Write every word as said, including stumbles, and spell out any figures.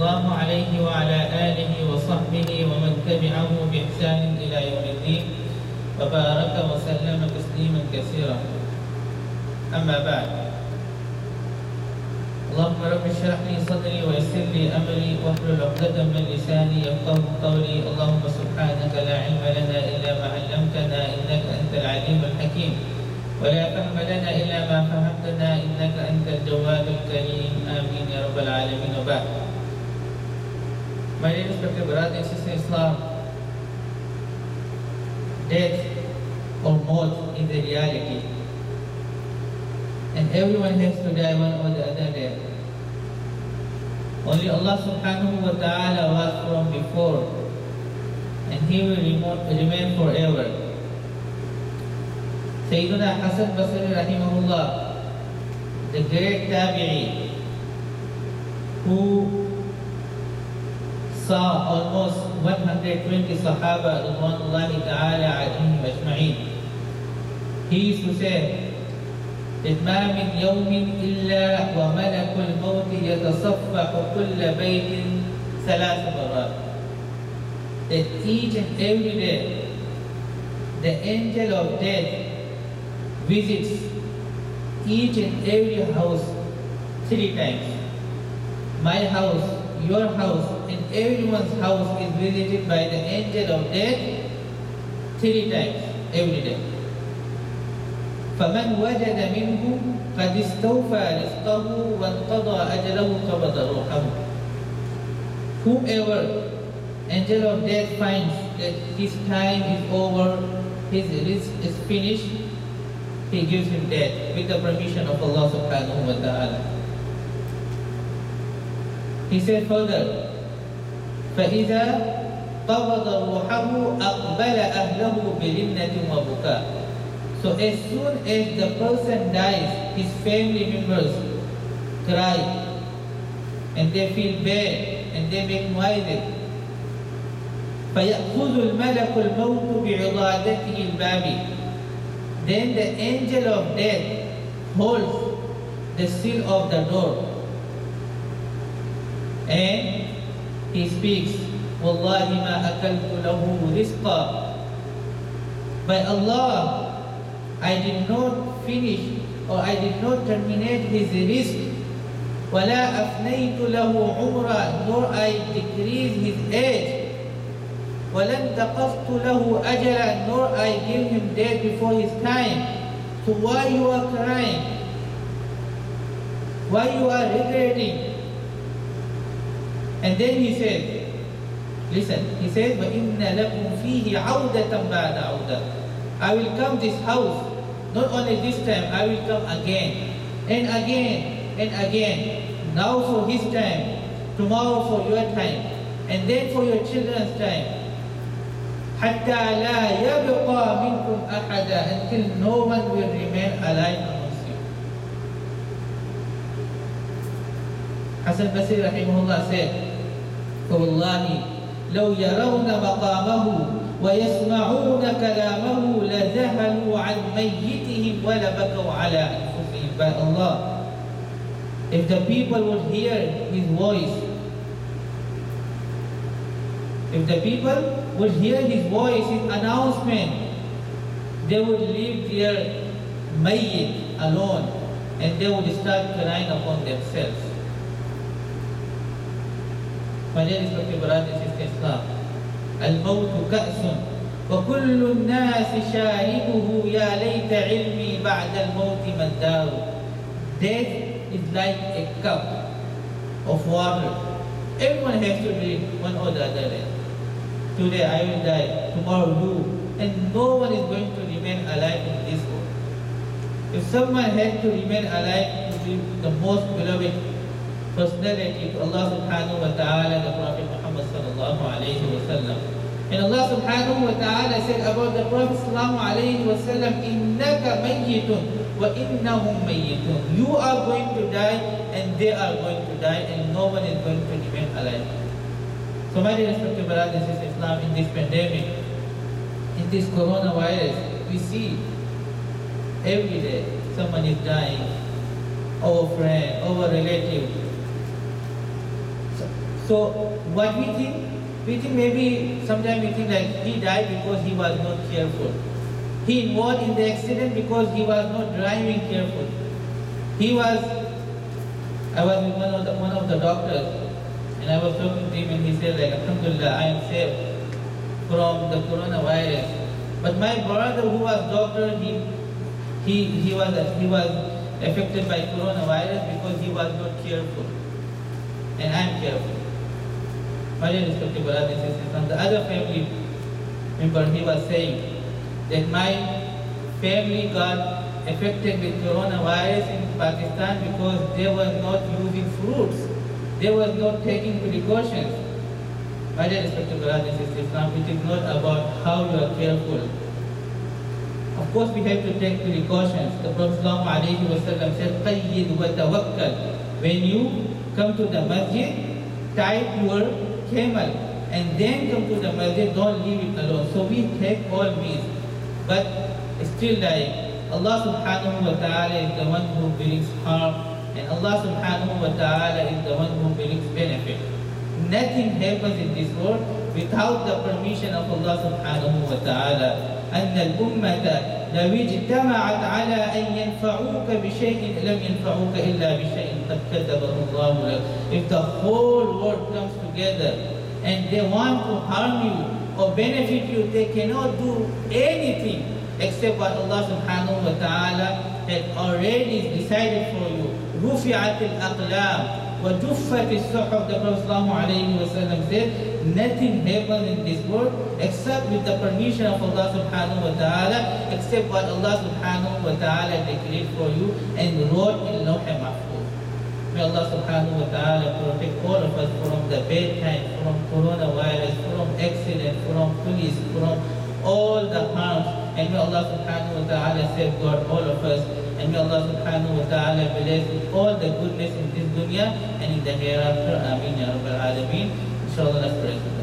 الله عليه وعلى آله وصحبه ومن تبعه بإحسان إلى يوم الدين وبارك وسلم تسليما كثيرا. أما بعد، اللهم رب اشرح لي صدري ويسر لي أمري واحلل عقدة من لساني يفقهوا قولي. اللهم سبحانك لا علم لنا إلا ما علمتنا إنك أنت العليم الحكيم، ولا فهم لنا إلا ما فهمتنا إنك أنت الجواد الكريم. آمين يا رب العالمين. وبعد. My dear respected brothers and sisters in Islam, death or maut is a reality, and everyone has to die one or the other day. Only Allah subhanahu wa ta'ala was from before, and He will remain forever. Sayyiduna Hasan Basri rahimahullah, the great tabi'i, who saw almost one hundred twenty Sahaba Ridwanullahi ta'ala alayhim ajma'in, he used to say that ما من يوم إلا وملك الموت يتصفح كل بيت ثلاث مرات. That each and every day the angel of death visits each and every house three times. My house, your house, and everyone's house is visited by the angel of death three times every day. فَمَنْ وَجَدَ مِنْهُ قَدْ اسْتَوْفَى رِزْقَهُ وَانْقَضَى أَجَلَهُ قَبَضَ رُوحَهُ. Whomever angel of death finds that his time is over, his risk is finished, he gives him death with the permission of Allah subhanahu wa ta'ala. He said further, فَإِذَا قَبَضَ رُوحَهُ أَقْبَلَ أَهْلَهُ بِرِنَّةٍ وَبُكَاءٍ. So as soon as the person dies, his family members cry and they feel bad and they make noises. فَيَأْخُذُ الْمَلَكُ الْمَوْتُ بِعِضَادَتِهِ الْبَابِ. Then the angel of death holds the seal of the door and he speaks, وَاللَّهِ مَا أَكَلْتُ لَهُ رِزْقًا. By Allah, I did not finish or I did not terminate his risk. وَلَا أَفْنَيْتُ لَهُ عُمْرًا, nor I decrease his age. وَلَنْ تَقَفْتُ لَهُ أَجَلًا, nor I give him death before his time. So why you are crying? Why you are regretting? And then he said, listen, he said, وَإِنَّ لَكُمْ فِيهِ عَوْدَةً بَعْدَ عَوْدَةً. I will come this house, not only this time, I will come again, and again, and again. Now for his time, tomorrow for your time, and then for your children's time. حَتَّى لَا يَبْقَى مِنْكُمْ أَحَدًا, until no one will remain alive amongst you. Hasan Basri rahimahullah said, فَوَاللَّهِ لَوْ يَرَوْنَ مَقَامَهُ وَيَسْمَعُونَ كَلَامَهُ لَذَهَلُوا عَنْ مَيِّتِهِمْ وَلَبَكَوْا عَلَىٰ أَنفُسِهِمْ. By Allah, if the people would hear his voice, if the people would hear his voice, his announcement, they would leave their mayyit alone and they would start crying upon themselves. My dear respected brothers and sisters in Islam, الموت كأس وكل الناس شاربه يا ليت علمي بعد الموت ما الدار. Death is like a cup of water. Everyone has to drink one or the other day. Today I will die, tomorrow you, and no one is going to remain alive in this world. If someone had to remain alive to be the most beloved personality to Allah subhanahu wa ta'ala, the Prophet Muhammad sallallahu alayhi wa sallam. And Allah subhanahu wa ta'ala said about the Prophet sallallahu alayhi wa sallam, innaka mayyitun wa innahum mayyitun. You are going to die and they are going to die and no one is going to remain alive. So my dear respected brothers and sisters in Islam, in this pandemic, in this coronavirus, we see every day someone is dying, our friend, our relative. So, so So what we think, we think maybe sometimes we think like he died because he was not careful. He involved in the accident because he was not driving careful. He was, I was with one of the, one of the doctors, and I was talking to him, and he said like, Alhamdulillah, I am safe from the coronavirus. But my brother who was doctor, he he he was he was affected by coronavirus because he was not careful. And I am careful. My dear respected brothers and sisters, from the other family member, he was saying that my family got affected with coronavirus in Pakistan because they were not using fruits. They were not taking precautions. My dear respected brothers and sisters, Islam, it is not about how you are careful. Of course, we have to take precautions. The Prophet ﷺ said, "Qayyid wa tawakkal." When you come to the masjid, tie your camel, and then come to the masjid. Don't leave it alone. So we take all means, but still, like Allah Subhanahu wa Taala is the one who brings harm, and Allah Subhanahu wa Taala is the one who brings benefit. Nothing happens in this world without the permission of Allah Subhanahu wa Taala. أن الأمة لو اجتمعت على أن ينفعوك بشيء لم ينفعوك إلا بشيء قد كتبه الله لك. If the whole world comes together and they want to harm you or benefit you, they cannot do anything except what Allah Subhanahu wa Taala had already decided for you. رفعت الأقلام وجفت الصحف. The Prophet ﷺ said, nothing happens in this world except with the permission of Allah Subhanahu wa Taala, except what Allah Subhanahu wa Taala declared for you and wrote in Lawh Mahfuz. May Allah Subhanahu wa Taala protect all of us from the bad time, from coronavirus, from accident, from police, from all the harms, and may Allah Subhanahu wa Taala safeguard all of us. And may Allah Subhanahu wa Taala bless all the goodness in this dunya and in the hereafter. Ameen ya Rabbal Alameen. Inshallah, let's pray.